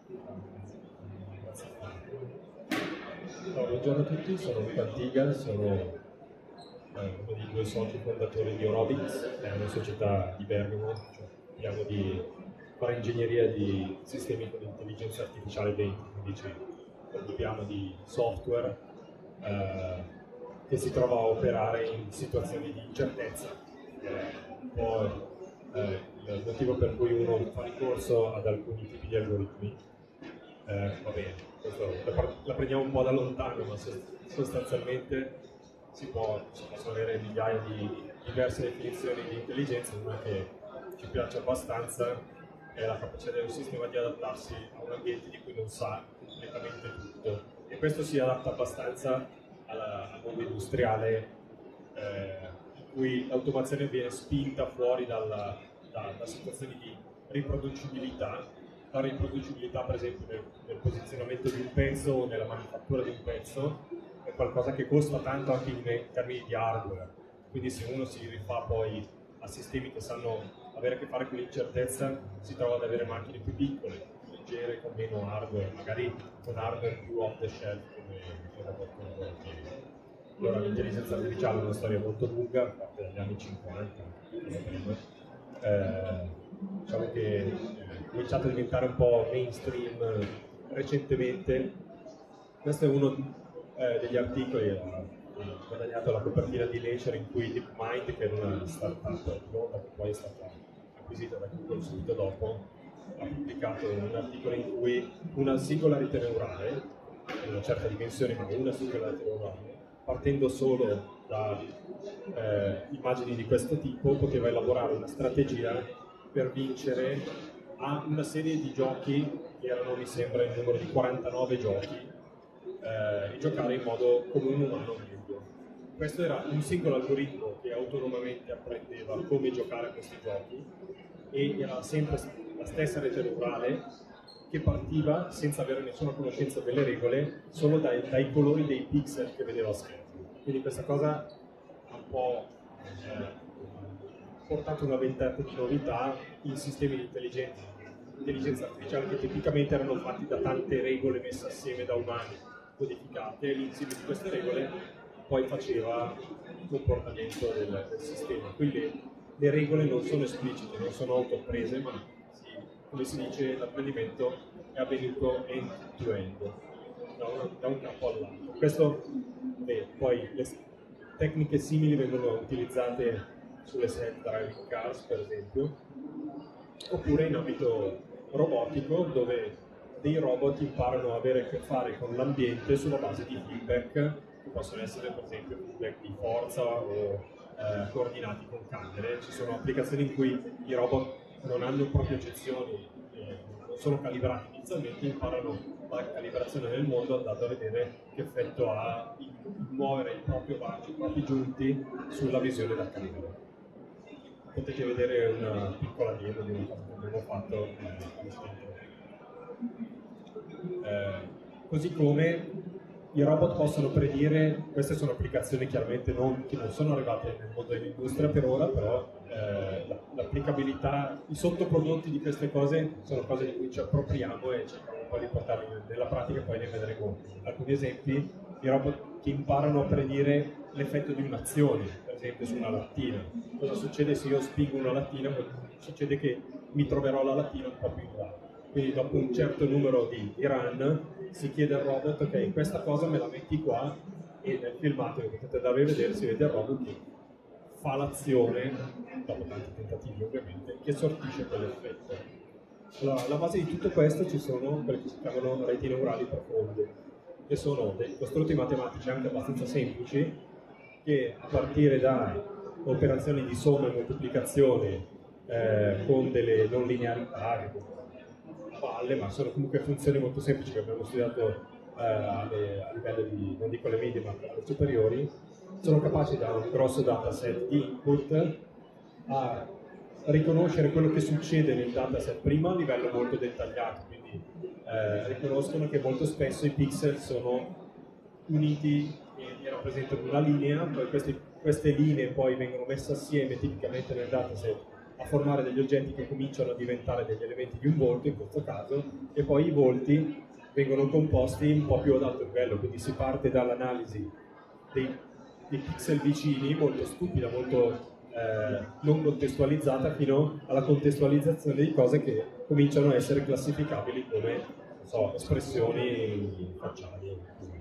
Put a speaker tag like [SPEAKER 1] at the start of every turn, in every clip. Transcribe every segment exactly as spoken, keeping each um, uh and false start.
[SPEAKER 1] No, buongiorno a tutti, sono Luca Antiga, sono eh, uno dei due soci fondatori di Orobix, è una società di Bergamo, cioè parliamo di fare ingegneria di sistemi con intelligenza artificiale dentro, quindi ci occupiamo di software eh, che si trova a operare in situazioni di incertezza. È un po' eh, il motivo per cui uno fa ricorso ad alcuni tipi di algoritmi. Eh, va bene, questo la, la prendiamo un po' da lontano, ma sostanzialmente si, può, si possono avere migliaia di diverse definizioni di intelligenza. Una che ci piace abbastanza è la capacità del sistema di adattarsi a un ambiente di cui non sa completamente tutto, e questo si adatta abbastanza alla, al mondo industriale, eh, in cui l'automazione viene spinta fuori dalla, da, da situazioni di riproducibilità. La riproducibilità, per esempio, nel, nel posizionamento di un pezzo o nella manifattura di un pezzo, è qualcosa che costa tanto anche in termini di hardware. Quindi se uno si rifà poi a sistemi che sanno avere a che fare con l'incertezza, si trova ad avere macchine più piccole, più leggere, con meno hardware, magari con hardware più off the shelf come il robot con volentieri. Allora l'intelligenza artificiale è una storia molto lunga, parte dagli anni cinquanta, eh, diciamo che è cominciato a diventare un po' mainstream recentemente. Questo è uno eh, degli articoli, ha guadagnato la copertina di Nature, in cui DeepMind, che è una startup nota che poi è stata acquisita da Google subito dopo, ha pubblicato un articolo in cui una singola rete neurale, di una certa dimensione, ma una singola rete neurale, partendo solo da eh, immagini di questo tipo, poteva elaborare una strategia per vincere a una serie di giochi che erano, mi sembra, il numero di quarantanove giochi, eh, e giocare in modo come un umano meglio. Questo era un singolo algoritmo che autonomamente apprendeva come giocare a questi giochi, e era sempre la stessa rete neurale che partiva senza avere nessuna conoscenza delle regole, solo dai, dai colori dei pixel che vedeva a schermo. Quindi questa cosa ha un po' eh, portato una ventata di novità in sistemi di intelligenza, intelligenza artificiale che tipicamente erano fatti da tante regole messe assieme da umani, codificate, e l'insieme di queste regole poi faceva il comportamento del, del sistema. Quindi le regole non sono esplicite, non sono autoprese, ma si, come si dice, l'apprendimento è avvenuto end-to-end, da, una, da un capo all'altro. Questo, beh, poi le tecniche simili vengono utilizzate sulle self-driving cars, per esempio, oppure in ambito robotico, dove dei robot imparano a avere a che fare con l'ambiente sulla base di feedback, che possono essere, per esempio, feedback di forza o eh, coordinati con camere. Ci sono applicazioni in cui i robot non hanno proprio eccezioni, eh, non sono calibrati inizialmente, imparano la calibrazione nel mondo, andando a vedere che effetto ha il muovere il proprio braccio, i propri giunti sulla visione da camera. Potete vedere una piccola demo di una cosa che abbiamo fatto eh, eh, così come i robot possono predire. Queste sono applicazioni chiaramente non, che non sono arrivate nel mondo dell'industria per ora, però eh, l'applicabilità, i sottoprodotti di queste cose sono cose di cui ci appropriamo e cerchiamo un po' di portarli nella pratica, e poi ne vedremo alcuni esempi. I robot che imparano a predire l'effetto di un'azione, per esempio su una lattina. Cosa succede se io spingo una lattina? Succede che mi troverò la lattina un po' più in là. Quindi dopo un certo numero di, di run si chiede al robot: ok, questa cosa me la metti qua, e nel filmato che potete andare a vedere si vede il robot che fa l'azione, dopo tanti tentativi ovviamente, che sortisce quell'effetto. Allora, alla base di tutto questo ci sono quelle che si chiamano reti neurali profonde, che sono dei costrutti matematici anche abbastanza semplici, che a partire da operazioni di somma e moltiplicazione eh, con delle non linearità a valle, ma sono comunque funzioni molto semplici che abbiamo studiato eh, alle, a livello di, non dico le medie, ma alle superiori, sono capaci da un grosso dataset di input a riconoscere quello che succede nel dataset prima a livello molto dettagliato, quindi eh, riconoscono che molto spesso i pixel sono uniti e rappresentano una linea, poi questi, queste linee poi vengono messe assieme tipicamente nel dataset a formare degli oggetti che cominciano a diventare degli elementi di un volto in questo caso, e poi i volti vengono composti un po' più ad alto livello, quindi si parte dall'analisi dei, dei pixel vicini, molto stupida, molto eh, non contestualizzata, fino alla contestualizzazione di cose che cominciano a essere classificabili come, non so, espressioni facciali.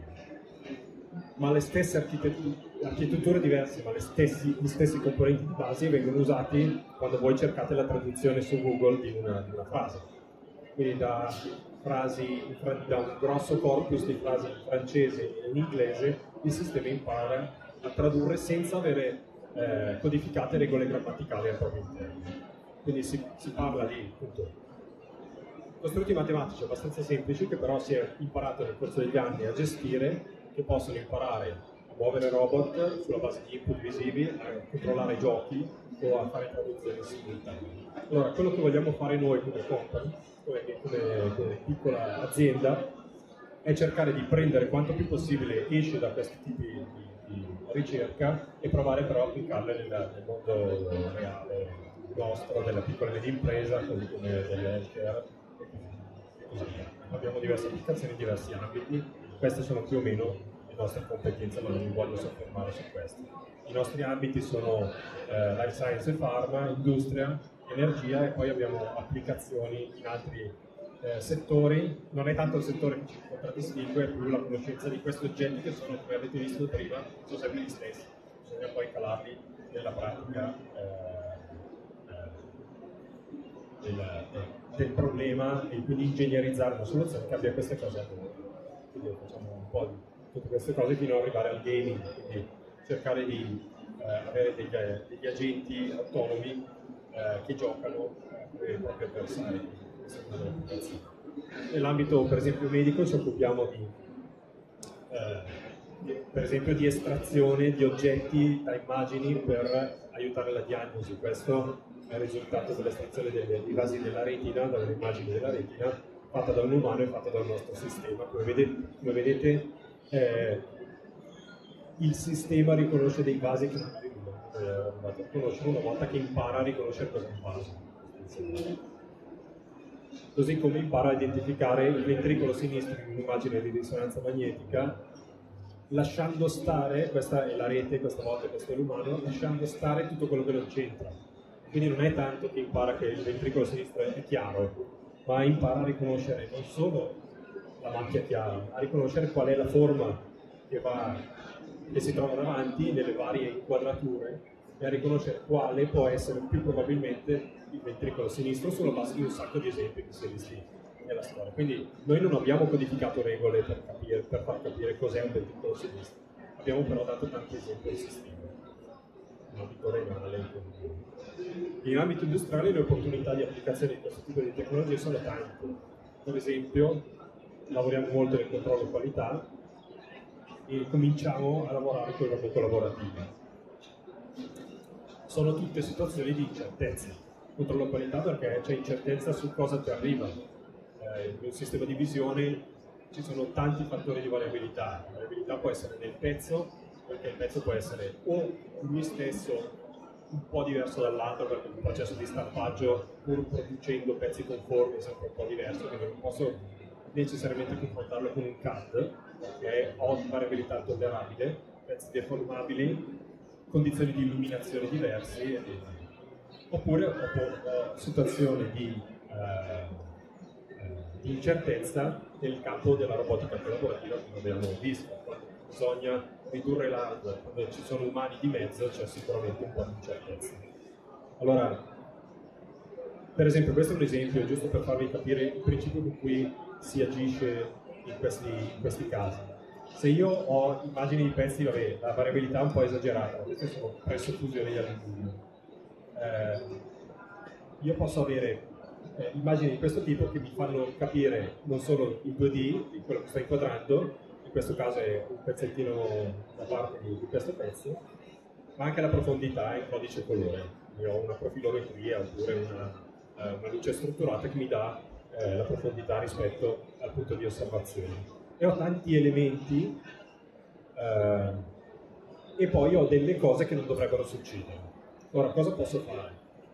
[SPEAKER 1] Ma le stesse architetture, architetture diverse, ma le stessi, gli stessi componenti di base vengono usati quando voi cercate la traduzione su Google di una, di una frase. Quindi da frasi, da un grosso corpus di frasi in francese e in inglese, il sistema impara a tradurre senza avere eh, codificate regole grammaticali al proprio interno. Quindi si, si parla di appunto, costrutti matematici abbastanza semplici che però si è imparato nel corso degli anni a gestire, che possono imparare a muovere robot sulla base di input visivi, a controllare giochi o a fare traduzioni simultanee. Allora, quello che vogliamo fare noi come company, come, come, come piccola azienda, è cercare di prendere quanto più possibile esce da questi tipi di, di ricerca e provare però a applicarle nel, nel mondo reale nostro, della piccola e media impresa, così come dell'healthcare e così via. Abbiamo diverse applicazioni in diversi ambiti. Queste sono più o meno le nostre competenze, ma non mi voglio soffermare su queste. I nostri ambiti sono eh, life science e pharma, industria, energia, e poi abbiamo applicazioni in altri eh, settori. Non è tanto il settore che ci contraddistingue, è più la conoscenza di questi oggetti che sono, come avete visto prima, sono sempre gli stessi. Bisogna poi calarli nella pratica eh, eh, del, del problema e quindi ingegnerizzare una soluzione che abbia queste cose a noi. Quindi facciamo un po' di tutte queste cose fino ad arrivare al gaming, quindi cercare di eh, avere degli, degli agenti autonomi eh, che giocano eh, come i propri avversari. Nell'ambito per esempio medico ci occupiamo di, eh, di, per esempio di estrazione di oggetti da immagini per aiutare la diagnosi. Questo è il risultato dell'estrazione dei vasi della retina, dalle immagini della retina, fatta da un umano e fatta dal nostro sistema. Come vedete, come vedete eh, il sistema riconosce dei vasi che magari non eh, riconoscere una volta che impara a riconoscere cosa è un vaso. Così come impara a identificare il ventricolo sinistro in un'immagine di risonanza magnetica, lasciando stare, questa è la rete, questa volta questo è l'umano, lasciando stare tutto quello che non c'entra. Quindi non è tanto che impara che il ventricolo sinistro è chiaro, ma impara a riconoscere non solo la macchia chiara, a riconoscere qual è la forma che, va, che si trova davanti nelle varie inquadrature e a riconoscere quale può essere più probabilmente il ventricolo sinistro sulla base di un sacco di esempi che si è visti nella storia. Quindi noi non abbiamo codificato regole per, capire, per far capire cos'è un ventricolo sinistro, abbiamo però dato tanti esempi del sistema, in ambito renale. In ambito industriale le opportunità di applicazione di questo tipo di tecnologie sono tante. Per esempio, lavoriamo molto nel controllo qualità e cominciamo a lavorare con il ramo collaborativo. Sono tutte situazioni di incertezza. Controllo qualità perché c'è incertezza su cosa ti arriva. Eh, in un sistema di visione ci sono tanti fattori di variabilità. La variabilità può essere nel pezzo, perché il pezzo può essere o lui stesso un po' diverso dall'altro, perché il processo di stampaggio, pur producendo pezzi conformi, è sempre un po' diverso, quindi non posso necessariamente confrontarlo con un C A D, perché ho variabilità tollerabile, pezzi deformabili, condizioni di illuminazione diverse, e, oppure ho, ho situazioni di, eh, di incertezza nel campo della robotica collaborativa, come abbiamo visto. Quando bisogna ridurre l'hardware, quando ci sono umani di mezzo c'è sicuramente un po' di incertezza. Allora, per esempio, questo è un esempio giusto per farvi capire il principio con cui si agisce in questi, in questi casi. Se io ho immagini di pezzi, vabbè, la variabilità è un po' esagerata, queste sono presso fusioni di alluminio. Eh, io posso avere eh, immagini di questo tipo che mi fanno capire non solo il due D di quello che sto inquadrando, in questo caso è un pezzettino da parte di, di questo pezzo, ma anche la profondità in codice colore. Io ho una profilometria oppure una, eh, una luce strutturata che mi dà eh, la profondità rispetto al punto di osservazione. E ho tanti elementi eh, e poi ho delle cose che non dovrebbero succedere. Ora, cosa posso fare?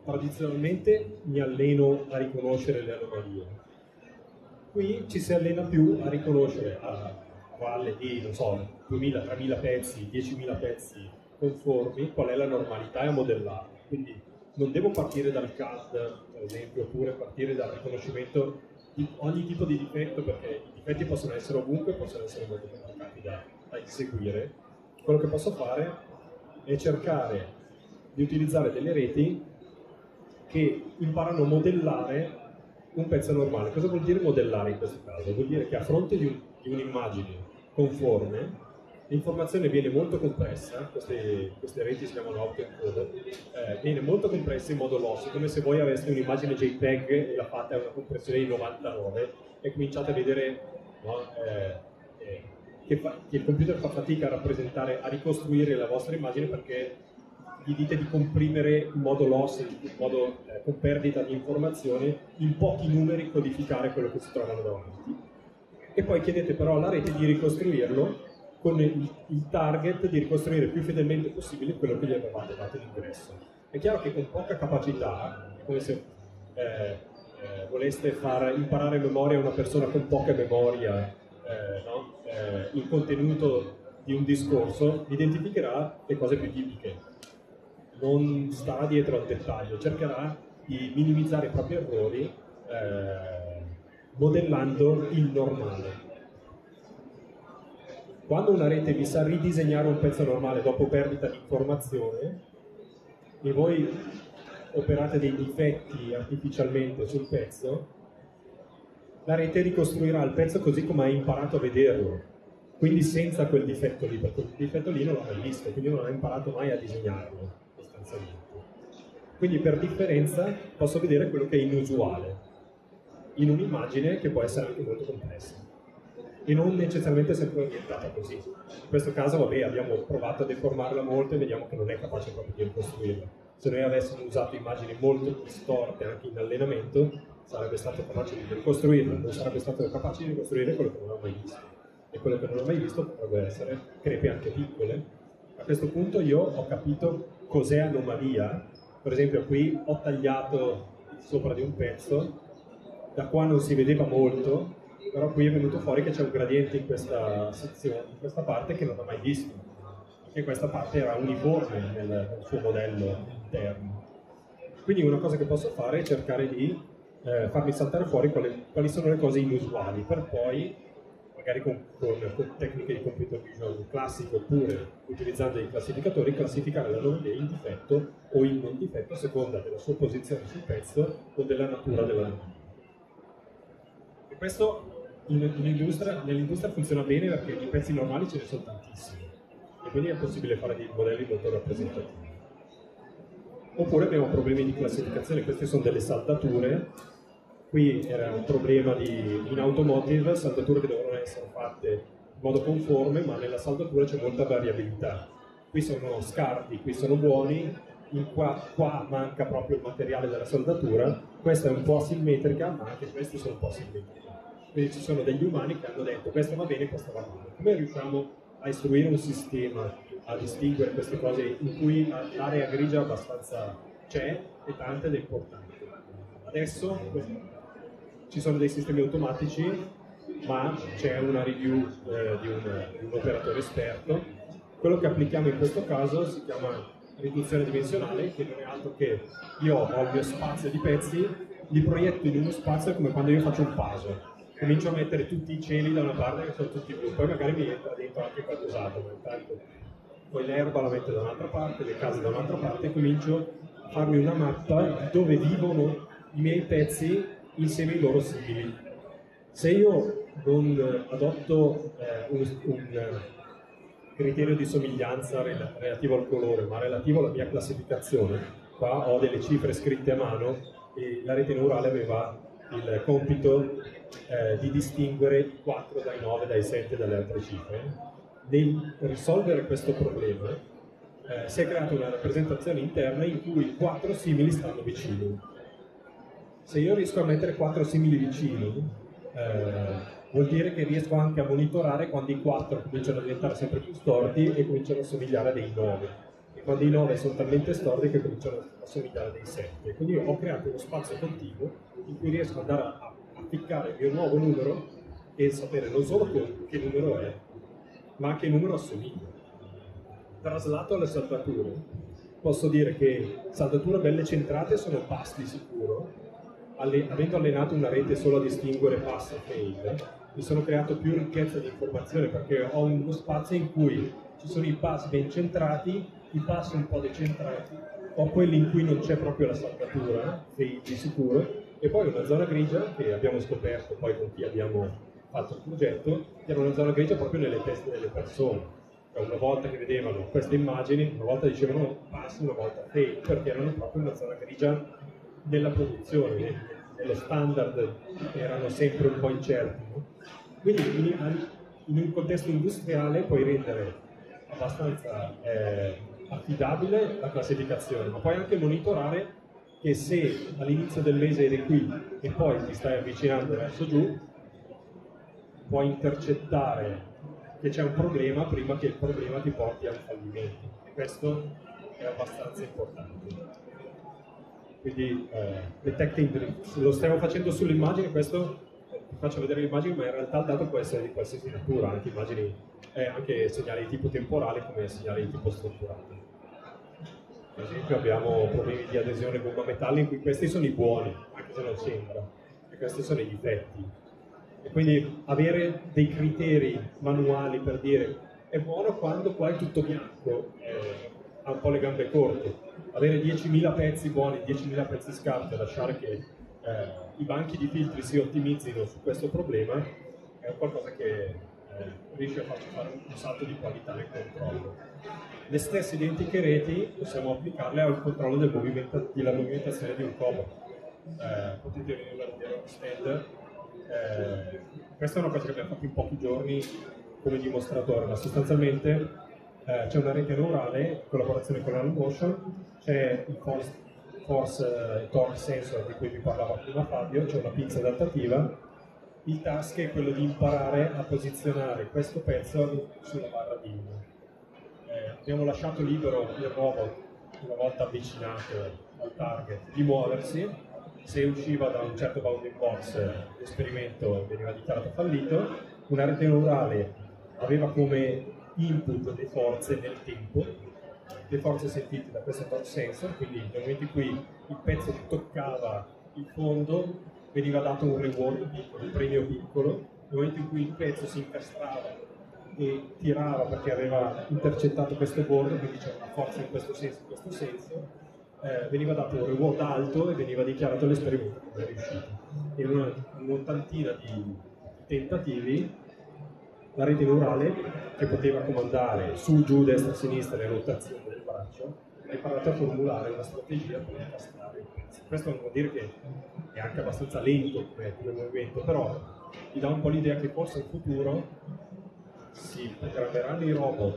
[SPEAKER 1] tradizionalmente mi alleno a riconoscere le anomalie. Qui ci si allena più a riconoscere a valle di, non so, duemila tremila pezzi, diecimila pezzi conformi, qual è la normalità e a modellarli. Quindi non devo partire dal C A D, per esempio, oppure partire dal riconoscimento di ogni tipo di difetto, perché i difetti possono essere ovunque, possono essere molto complicati da, da eseguire. Quello che posso fare è cercare di utilizzare delle reti che imparano a modellare un pezzo normale. Cosa vuol dire modellare in questo caso? Vuol dire che a fronte di, un, di un'immagine conforme l'informazione viene molto compressa, queste, queste reti si chiamano autoencoder, eh, viene molto compressa in modo lossy, come se voi aveste un'immagine JPEG e la fate a una compressione di novantanove e cominciate a vedere, no, eh, eh, che, fa, che il computer fa fatica a rappresentare, a ricostruire la vostra immagine perché gli dite di comprimere in modo lossy, in modo eh, con perdita di informazione, in pochi numeri codificare quello che si trovano davanti. E poi chiedete però alla rete di ricostruirlo con il, il target di ricostruire il più fedelmente possibile quello che gli avevate dato in ingresso. È chiaro che con poca capacità, è come se eh, eh, voleste far imparare a memoria una persona con poca memoria eh, no? eh, il contenuto di un discorso, identificherà le cose più tipiche, non starà dietro al dettaglio, cercherà di minimizzare i propri errori eh, modellando il normale. Quando una rete vi sa ridisegnare un pezzo normale dopo perdita di informazione e voi operate dei difetti artificialmente sul pezzo, la rete ricostruirà il pezzo così come hai imparato a vederlo, quindi senza quel difetto lì, perché quel difetto lì non l'ha mai visto, quindi non ha imparato mai a disegnarlo sostanzialmente. Quindi per differenza posso vedere quello che è inusuale in un'immagine che può essere anche molto complessa e non necessariamente sempre orientata così. In questo caso, vabbè, abbiamo provato a deformarla molto e vediamo che non è capace proprio di ricostruirla. Se noi avessimo usato immagini molto distorte anche in allenamento, sarebbe stato capace di ricostruirla, non sarebbe stato capace di ricostruire quello che non ho mai visto. E quello che non ho mai visto potrebbe essere crepe anche piccole. A questo punto io ho capito cos'è anomalia. Per esempio qui ho tagliato sopra di un pezzo, da qua non si vedeva molto, però qui è venuto fuori che c'è un gradiente in questa sezione, in questa parte che non ho mai visto, perché questa parte era uniforme nel, nel suo modello interno. Quindi una cosa che posso fare è cercare di eh, farmi saltare fuori quali, quali sono le cose inusuali, per poi, magari con, con, con tecniche di computer vision classiche oppure utilizzando dei classificatori, classificare l'anomalia in difetto o in non difetto a seconda della sua posizione sul pezzo o della natura dell'anomalia. E questo in, in industria, nell'industria funziona bene perché di pezzi normali ce ne sono tantissimi e quindi è possibile fare dei modelli molto rappresentativi. Oppure abbiamo problemi di classificazione, queste sono delle saldature. Qui era un problema di, in automotive, saldature che devono essere fatte in modo conforme, ma nella saldatura c'è molta variabilità. Qui sono scarti, qui sono buoni, in qua, qua manca proprio il materiale della saldatura, questa è un po' asimmetrica, ma anche queste sono un po' asimmetriche. Quindi ci sono degli umani che hanno detto questo va bene, questo va male. Come riusciamo a istruire un sistema a distinguere queste cose in cui l'area grigia abbastanza c'è e tante ed è importante? Adesso ci sono dei sistemi automatici, ma c'è una review eh, di, un, di un operatore esperto. Quello che applichiamo in questo caso si chiama riduzione dimensionale, che non è altro che io ho il mio spazio di pezzi, li proietto in uno spazio come quando io faccio un puzzle. Comincio a mettere tutti i cieli da una parte che sono tutti blu, poi magari mi entra dentro anche qualcos'altro, ma intanto poi l'erba la metto da un'altra parte, le case da un'altra parte e comincio a farmi una mappa dove vivono i miei pezzi insieme ai loro simili. Se io non adotto eh, un, un criterio di somiglianza rel relativo al colore, ma relativo alla mia classificazione, qua ho delle cifre scritte a mano e la rete neurale aveva il compito eh, di distinguere quattro dai nove, dai sette, dalle altre cifre. Nel risolvere questo problema eh, si è creata una rappresentazione interna in cui quattro simili stanno vicini. Se io riesco a mettere quattro simili vicini, eh, vuol dire che riesco anche a monitorare quando i quattro cominciano a diventare sempre più storti e cominciano a somigliare a dei nove. e quando i nove sono talmente storti che cominciano a somigliare a dei sette. Quindi ho creato uno spazio contiguo in cui riesco ad andare a appiccare il mio nuovo numero e sapere non solo che numero è, ma a che numero assomiglia. Traslato alle saldature, posso dire che saldature belle centrate sono pass di sicuro. Alle, avendo allenato una rete solo a distinguere pass e fail, mi sono creato più ricchezza di informazione perché ho uno spazio in cui ci sono i pass ben centrati, i pass un po' decentrati, ho quelli in cui non c'è proprio la saldatura, fail di sicuro, e poi una zona grigia che abbiamo scoperto poi con chi abbiamo fatto il progetto, che era una zona grigia proprio nelle teste delle persone. Una volta che vedevano queste immagini, una volta dicevano pass, una volta fail, perché erano proprio una zona grigia della produzione, dello standard, erano sempre un po' incerti. No? Quindi in, in un contesto industriale puoi rendere abbastanza eh, affidabile la classificazione, ma puoi anche monitorare che se all'inizio del mese eri qui e poi ti stai avvicinando verso giù, puoi intercettare che c'è un problema prima che il problema ti porti al fallimento. E questo è abbastanza importante. Quindi eh, detecting drift, lo stiamo facendo sull'immagine, questo eh, ti faccio vedere l'immagine, ma in realtà il dato può essere di qualsiasi natura, anche immagini, eh, anche segnali di tipo temporale come segnali di tipo strutturato. Per esempio abbiamo problemi di adesione gomma metallo in cui questi sono i buoni, anche se non sembra, e questi sono i difetti. E quindi avere dei criteri manuali per dire è buono quando qua è tutto bianco, eh, ha un po' le gambe corte. Avere diecimila pezzi buoni, diecimila pezzi scarsi e lasciare che eh, i banchi di filtri si ottimizzino su questo problema è qualcosa che eh, riesce a farci fare un salto di qualità nel controllo. Le stesse identiche reti possiamo applicarle al controllo del movimento, della movimentazione di un cobo. Eh, potete venire a vedere lo stand. Eh, questa è una cosa che abbiamo fatto in pochi giorni come dimostratore, ma sostanzialmente eh, c'è una rete neurale in collaborazione con Nanomotion, c'è il force, force uh, torque sensor di cui vi parlava prima Fabio, c'è una pinza adattativa. Il task è quello di imparare a posizionare questo pezzo sulla barra D I M. Eh, abbiamo lasciato libero il robot, una volta avvicinato al target, di muoversi. Se usciva da un certo bounding box l'esperimento veniva dichiarato fallito. Una rete neurale aveva come input le forze nel tempo, le forze sentite da questo torque sensor, quindi nel momento in cui il pezzo toccava il fondo veniva dato un reward piccolo, un premio piccolo, nel momento in cui il pezzo si incastrava e tirava perché aveva intercettato questo board, quindi c'era una forza in questo senso, in questo senso, eh, veniva dato un reward alto e veniva dichiarato l'esperimento come riuscito. In una, un'ottantina di tentativi la rete neurale, che poteva comandare su, giù, destra, sinistra le rotazioni del braccio, ha imparato a formulare una strategia per incastrare il pezzo. Questo non vuol dire che è anche abbastanza lento come, come movimento, però ti dà un po' l'idea che forse in futuro si programmeranno i robot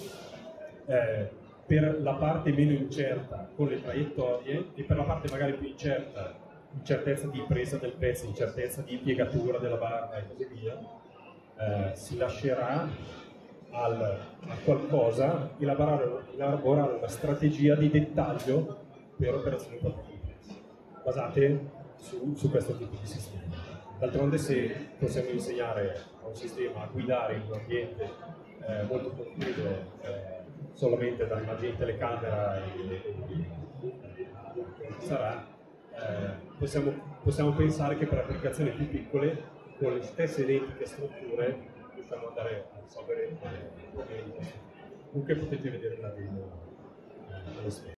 [SPEAKER 1] eh, per la parte meno incerta con le traiettorie e per la parte magari più incerta, incertezza di presa del pezzo, incertezza di piegatura della barra e così via. Eh, si lascerà al, a qualcosa elaborare, elaborare una strategia di dettaglio per operazioni complesse basate su, su questo tipo di sistema. D'altronde, se possiamo insegnare a un sistema a guidare in un ambiente eh, molto costruito eh, solamente da immagini di telecamera e, e, e sarà, eh, possiamo, possiamo pensare che per applicazioni più piccole con le stesse identiche strutture riusciamo ad andare a risolvere problemi. Comunque potete vedere la demo.